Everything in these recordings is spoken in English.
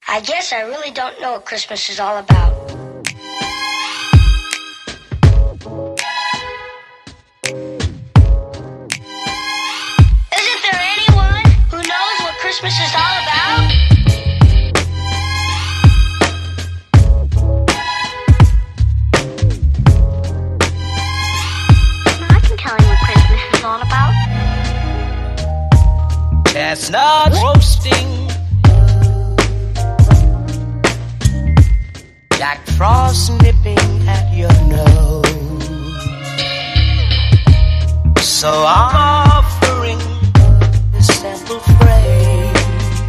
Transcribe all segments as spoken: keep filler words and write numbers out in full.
I guess I really don't know what Christmas is all about. Isn't there anyone who knows what Christmas is all about? I can tell you what Christmas is all about. Chestnuts roasting, Jack Frost nipping at your nose. So I'm offering this simple phrase.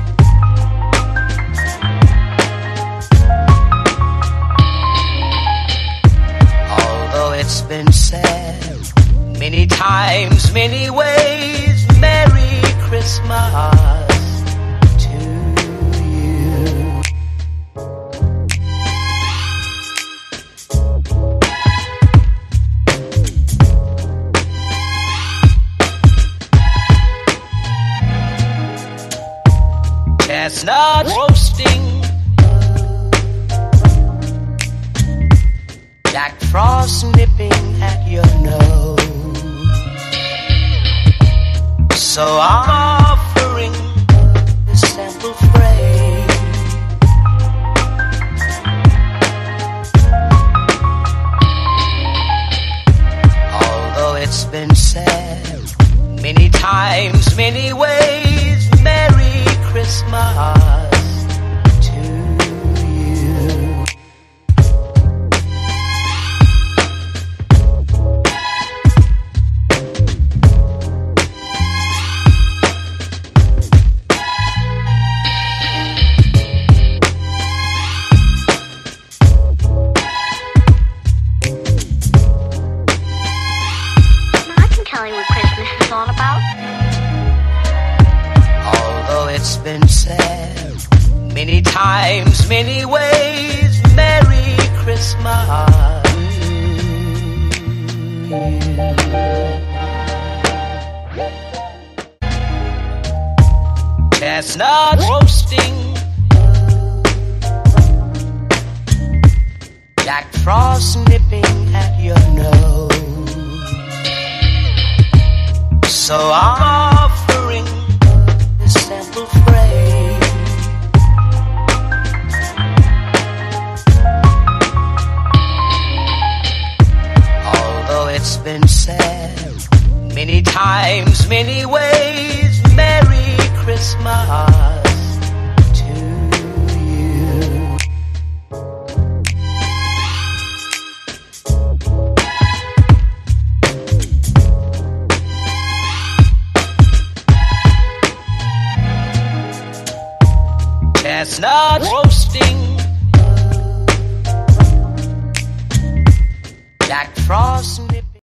Although it's been said many times, many ways, Merry Christmas to you. Chestnut roasting, Jack Frost nipping at your nose. So I'm offering this simple phrase. Although it's been said many times, many ways, Merry Christmas to you. I can tell you what Christmas is all about. Although it's been said many times, many ways, Merry Christmas. Chestnut roasting, Jack Frost nipping at your nose. So I'm offering this simple phrase. Although it's been said many times, many ways, Merry Christmas to you. Chestnut roasting,